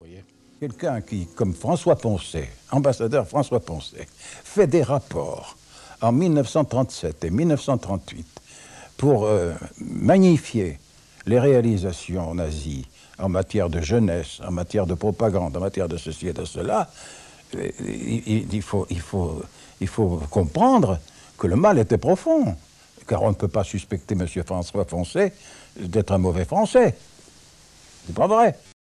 Quelqu'un qui, comme François Poncet, ambassadeur François Poncet, fait des rapports en 1937 et 1938 pour magnifier les réalisations nazies en matière de jeunesse, en matière de propagande, en matière de ceci et de cela, il faut comprendre que le mal était profond, car on ne peut pas suspecter M. François Poncet d'être un mauvais Français. C'est pas vrai.